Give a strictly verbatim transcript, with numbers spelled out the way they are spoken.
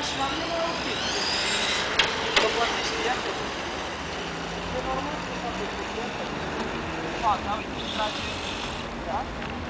și la mine mai ok. Că poate știa că e normal să facă chestia asta. Fac, da, uite, trage. Da?